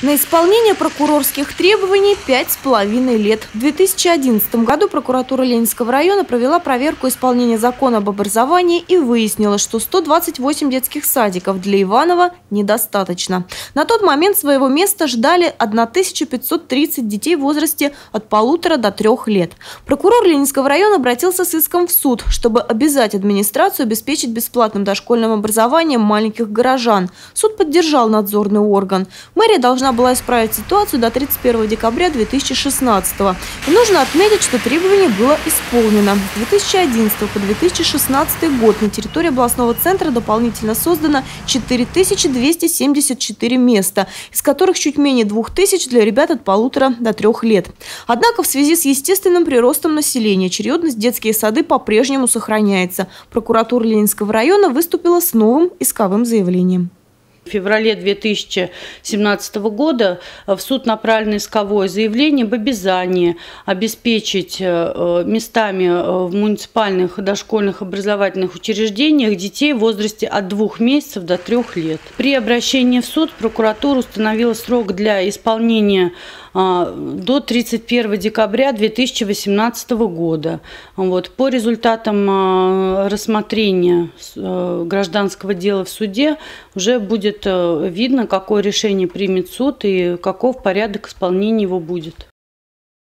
На исполнение прокурорских требований 5,5 лет. В 2011 году прокуратура Ленинского района провела проверку исполнения закона об образовании и выяснила, что 128 детских садиков для Иванова недостаточно. На тот момент своего места ждали 1530 детей в возрасте от 1,5 до 3 лет. Прокурор Ленинского района обратился с иском в суд, чтобы обязать администрацию обеспечить бесплатным дошкольным образованием маленьких горожан. Суд поддержал надзорный орган. Мэрия должна была исправить ситуацию до 31 декабря 2016 года. И нужно отметить, что требование было исполнено. С 2011 по 2016 год на территории областного центра дополнительно создано 4274 места, из которых чуть менее 2000 для ребят от 1,5 до 3 лет. Однако в связи с естественным приростом населения очередность детские сады по-прежнему сохраняется. Прокуратура Ленинского района выступила с новым исковым заявлением. В феврале 2017 года в суд направлено исковое заявление об обязании обеспечить местами в муниципальных дошкольных образовательных учреждениях детей в возрасте от 2 месяцев до 3 лет. При обращении в суд прокуратура установила срок для исполнения до 31 декабря 2018 года. По результатам рассмотрения гражданского дела в суде уже будет видно, какое решение примет суд и каков порядок исполнения его будет.